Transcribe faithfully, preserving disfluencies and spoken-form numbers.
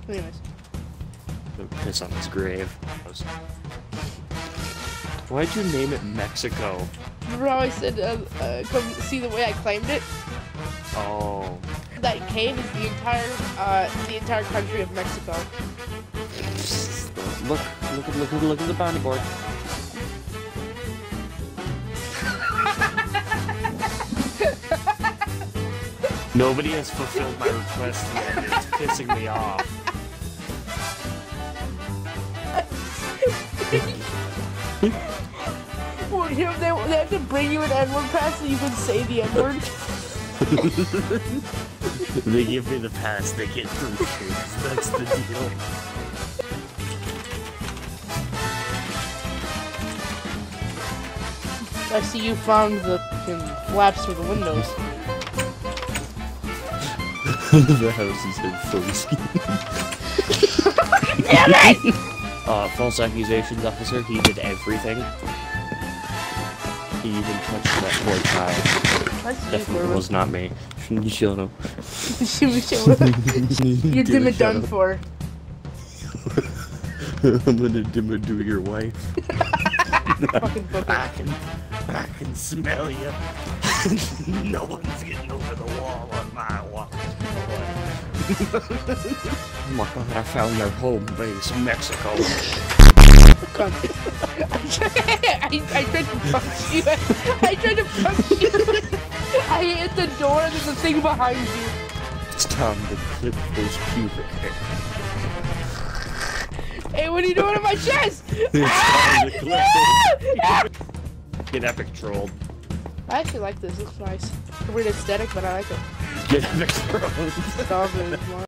Anyways. Don't piss on his grave. Why'd you name it Mexico? Remember how I said, uh, uh, come see the way I claimed it? Oh. That cave is the entire, uh, the entire country of Mexico. Look, look at, look at, look at the bounty board. Nobody has fulfilled my request yet, and it's pissing me off. Well, you know, they, they have to bring you an N-word pass so you can say the N-word. They give me the pass, they get three shoes. That's the deal. I see you found the fucking flaps for the windows. The house is in full scheme. Damn it! Uh, false accusations officer, he did everything. He even touched that poor child. Definitely was not me. You shut up. You're dim and done for. I'm gonna dim and do your wife. Fucking book I can, I can smell you. No one's getting over the wall on my watch. Oh my god, I found their home base, Mexico. I, I tried to punch you. I tried to punch you. I hit the door and there's a thing behind you. It's time to clip those pubic hair. Hey, what are you doing to my chest? It's time to clip those pubic. Get epic trolled. I actually like this. It looks nice. It's weird aesthetic, but I like it. Get epic trolled. Stop it.